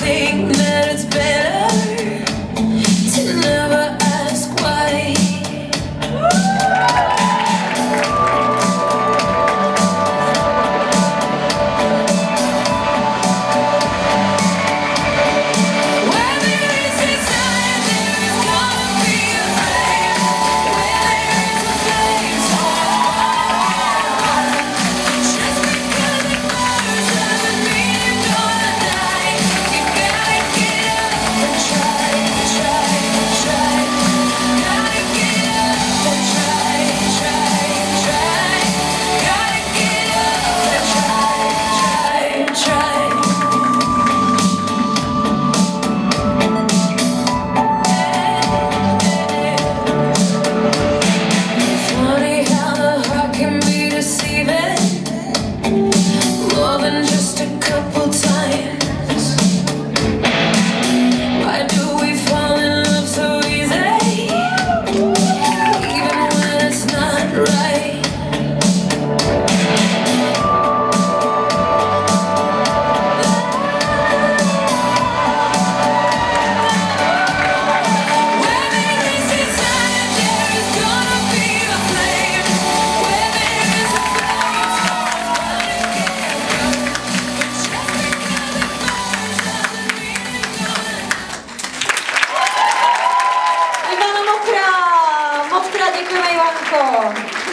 think that it's better to never ask why. Where there is desire, there is gonna be a flame. Where there is a flame, so just because it burns doesn't mean you're gonna die. You gotta get up and try, try, try. Gotta get up and try, try, try. Gotta get up and try, try, try. Funny how the heart can be deceiving more than just a couple times. Why do we fall in love so easy, even when it's not right? Where there is desire, there is gonna be a flame. Where there is a flame, someone's gonna get burned. But just because it burns doesn't mean you're gonna.